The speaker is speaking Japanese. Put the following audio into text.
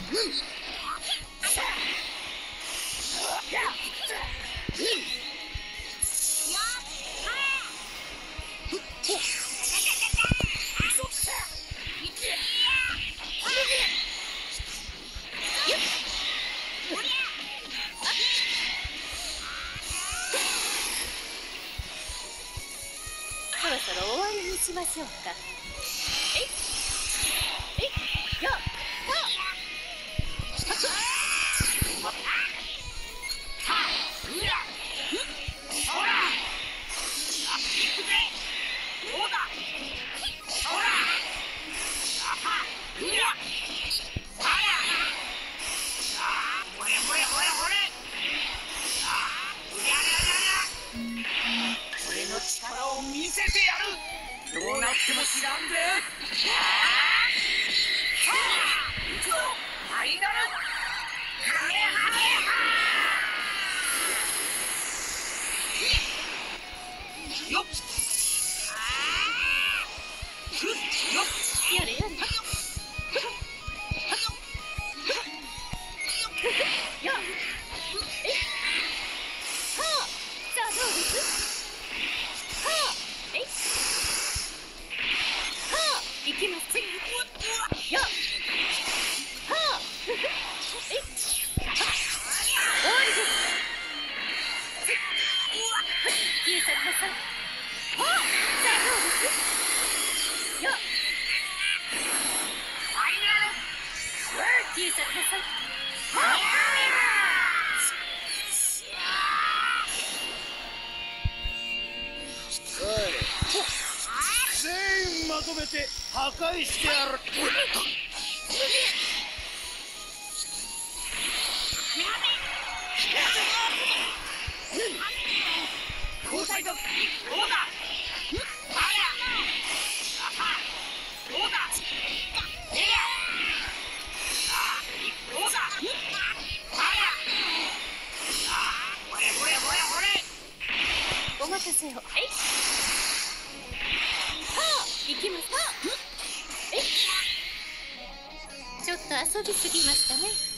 そろそろ終わりにしましょうか。よっ力を見せてやる。どうなっても知らんぜ。行くぞファイナルカメハメハ。よっやれやれ。よっはあ、さあどうです。はあ、いきます。よっはあ、終わりです。消え去りなさい。はあ、さあどうです。よっ消え去りなさい。はあ、 全員まとめて破壊してやる。 交代だ。どうだ。どうだ。 お任せを。はあ、行きます。ちょっと遊びすぎましたね。